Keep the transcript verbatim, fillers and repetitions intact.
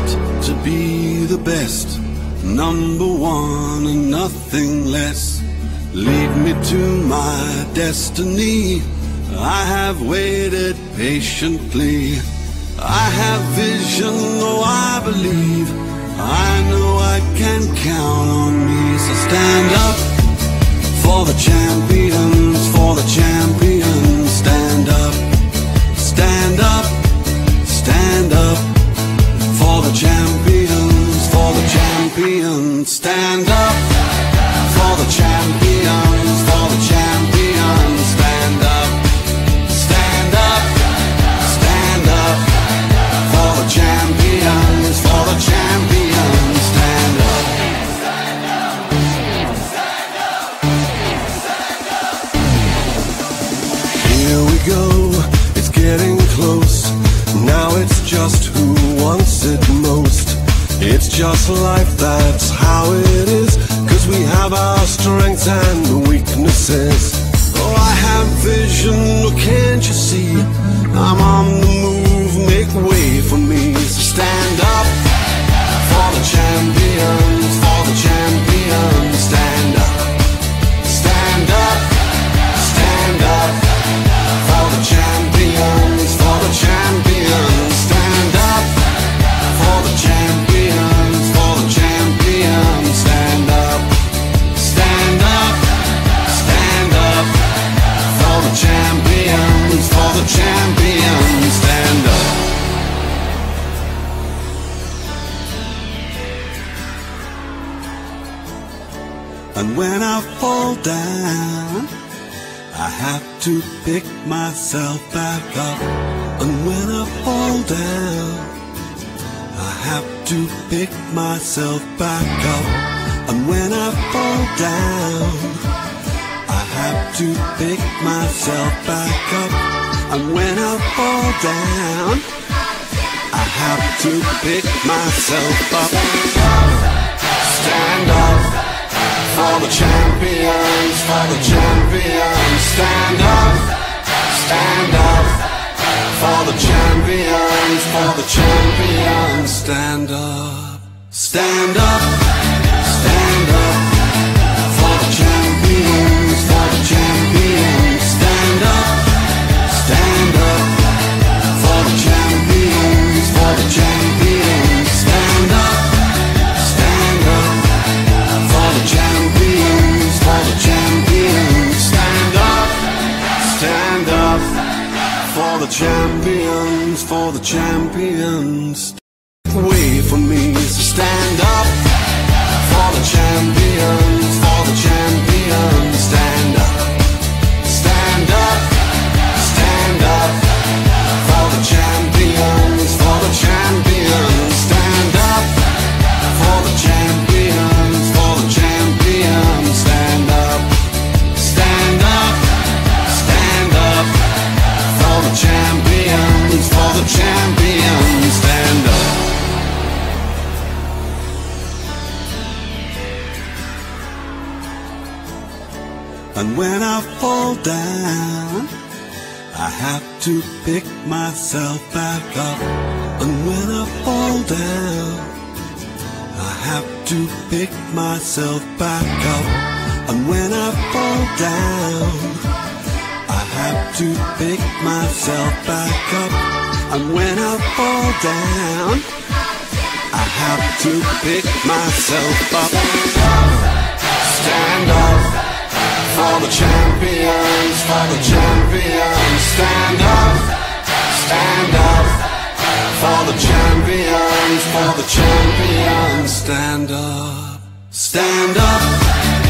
to be the best, number one and nothing less. Lead me to my destiny. I have waited patiently. I have vision, though I believe. I know I can count on me. So stand up for the champions, for the champions. Stand up, stand up, stand up for the champions, for the champions. Stand up for the champions, for the champions. Stand up, stand up, stand up for the champions, for the champions. Stand up. Here we go, it's getting close. Now it's just who wants it most. It's just life, that's how it is. Cause we have our strengths and weaknesses. Oh, I have vision, oh, can't you see? I'm on the move, make way for me. So stand up for the champions, for the champions. Stand up, stand up, stand up for the champions, for the champions. Stand up for the champions, for the champions. Stand up, stand up, stand up for the champions, for the champions. Stand up. And when I fall down, I have to pick myself back up. And when I fall down, I have to pick myself back up. And when I fall down, I have to pick myself back up. And when I fall down, I have to pick myself up. Stand up for the champions, for the champions. Stand up, stand up for the champions, for the champions. Stand up, stand up, stand up for the champions, for the champions. Stand up, stand up for the champions, for the champions. Stand up, stand up for the champions, for the champions. Stand up, stand up for the champions, for the champions. Wait for me, so stand up for the champions, for the champions. Stand up, stand up, stand up for the champions, for the champions. Stand up for the champions, for the champions. Stand up, stand up, stand up for the champions, for the champions. Stand up. And when I fall down, I have to pick myself back up. And when I fall down, I have to pick myself back up. And when I fall down, I have to pick myself back up. And when I fall down, I have to pick myself up. Stand up for the champions, for the champions. Stand up, stand up for the champions, for the champions. Stand up, stand up.